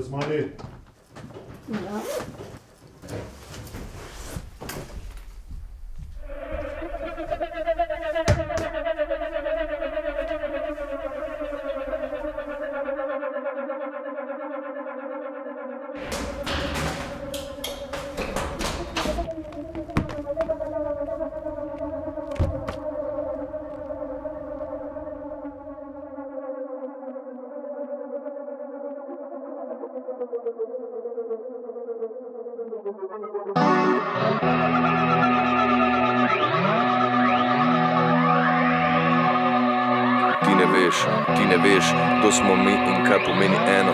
Zmali. Ja. Ti ne veš, kdo smo mi in kaj pomeni eno.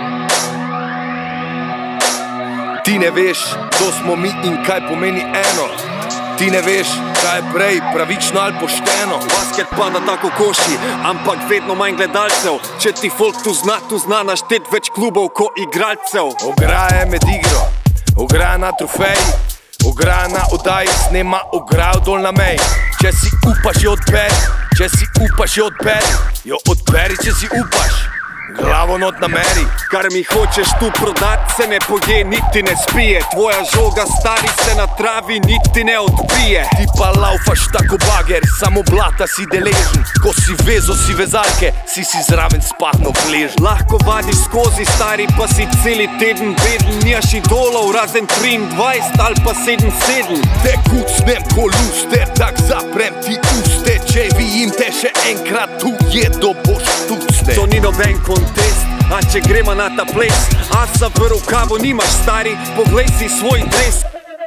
Ti ne veš, kdo smo mi in kaj pomeni eno. Ti ne veš, kaj je prej, pravično ali pošteno. Basket pada tako koši, ampak vedno manj gledalcev. Če ti folk tu zna naštet več klubov ko igralcev. Ograja med igro, ograja na trofeji, ograja na oddaji snema, ograjo dol na meji. Če si upaš, jo odberi, če si upaš, jo odberi, jo odberi, če si upaš. Glavo not nameri. Kar mi hočeš tu prodat, se ne poje, niti ne spije. Tvoja žoga stari se na travi, niti ne odbije. Ti pa laufaš tako bager, samo blata si deležen. Ko si vezo, si vezalke, si zraven spadno vležen. Lahko vadiš skozi stari, pa si celi teden beden. Nijaš idolov, razen 23 ali pa 77. Te kucnem ko luster, tak zaprem ti uste. Če vijim te še enkrat tu jedo, boš tucne. To ni noben kontest, a če gremo na ta ples, asa v rokavu nimaš stari, poglej si svoj dres.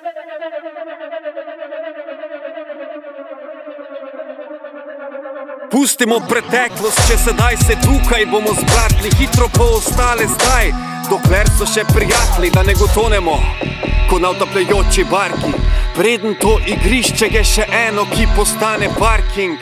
Pustimo preteklost, če sedaj se tukaj bomo zbratli, hitro pa ostale zdaj, dokler so še prijatelji, da ne gotonemo, ko na utapljajoči barki. Preden to igrišče je še eno, ki postane parking.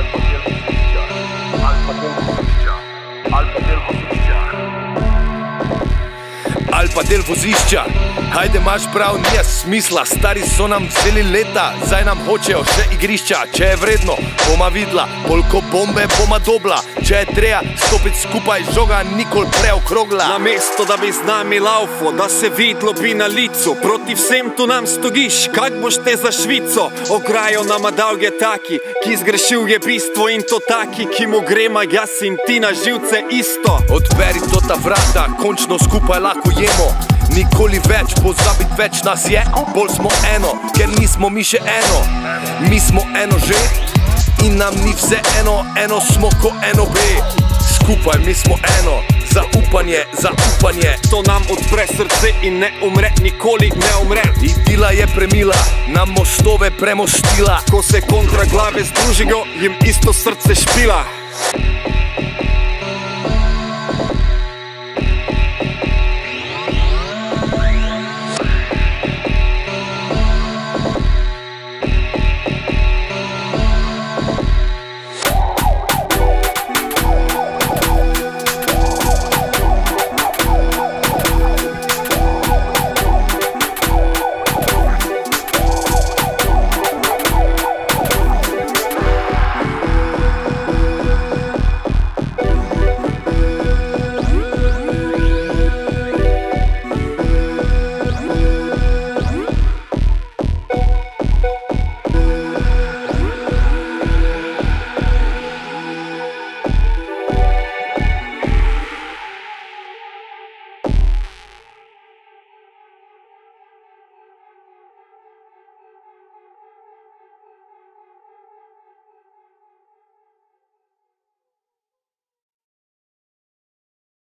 Ali pa del vozišča. Hajde, imaš prav, nije smisla. Stari so nam vzeli leta, zdaj nam hočejo še igrišča. Če je vredno, boma vidla, polko bombe boma dobla. Če je treba stopit skupaj, žoga nikol preokrogla. Namesto da bi z nami laufo, da se vidlo bi na licu. Proti vsem tu nam stogiš, kak boš te za Švico. Ograjo nama dolge taki, ki zgrešil je bistvo. In to taki, ki mu grema jaz in ti na živce isto. Odberi to ta vrata, končno skupaj lahko jemo. Nikoli več, pozabit več nas je, bolj smo eno, ker nismo mi še eno. Mi smo eno že in nam ni vse eno, eno smo ko eno B. Skupaj mi smo eno, zaupanje, zaupanje. To nam odpre srce in ne umre, nikoli ne umre. Idila je premila, nam mostove premostila. Ko se kontra glave združijo, jim isto srce špila.